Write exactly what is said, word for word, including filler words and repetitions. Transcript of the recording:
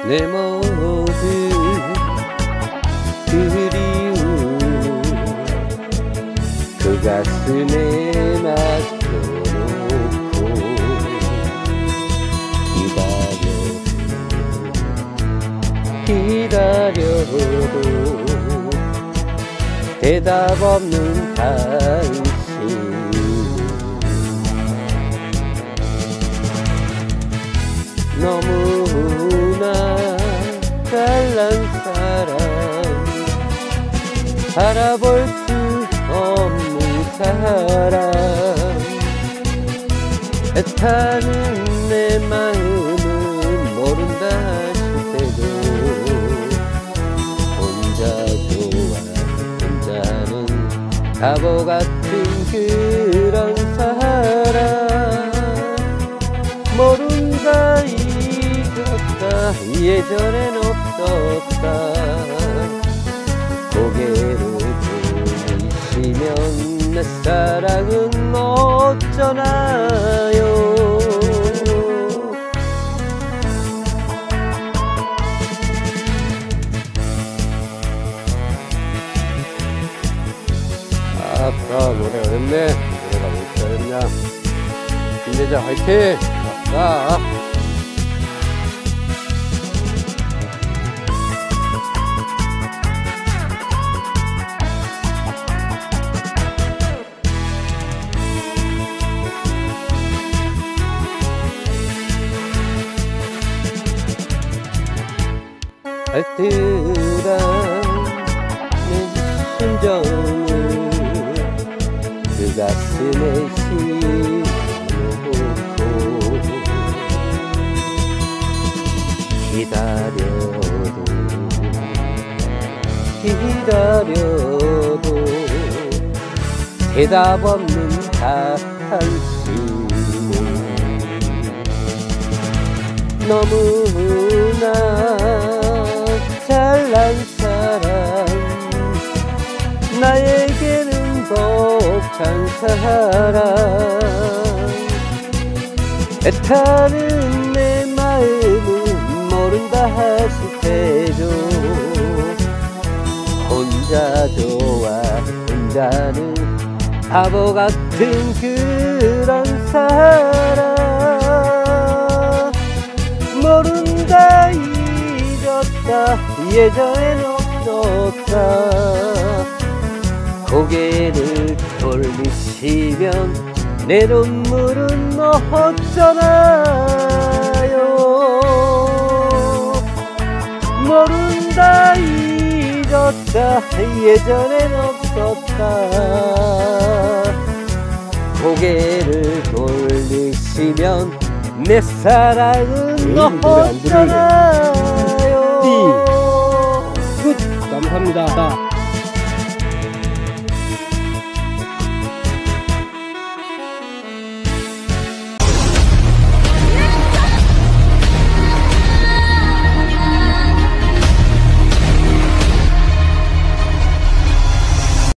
내 모든 그리움 그 가슴에 맡겨놓고 기다려 기다려도 대답 없는 당신 너무나 잘난 사람 바라볼 수 없는 사람 애타는 내 마음은 모른다 하실 때도 혼자 좋아 혼자는 바보 같은 그런 사람 모른다 잊었다 예전엔 없었다 고개를 돌리시면 내 사랑은 어쩌나요 아까 노래가 됐네 노래가 왜 잘했냐 힘내자 화이팅 아싸 알뜰한 내 심정을 그 가슴에 싣놓고 기다려도 기다려도 대답 없는 당신 너무나 잘난 사람 나에게는 벅찬 사람 애타는 내 마음은 모른다 하실 때도 혼자 좋아 혼자는 바보 같은 그런 사람 모른다 잊었다 예전엔 없었다 고개를 돌리시면 내 눈물은 어쩌나요 모른다 잊었다 예전엔 없었다 고개를 돌리시면 내 사랑은 어쩌나요 끝 감사합니다.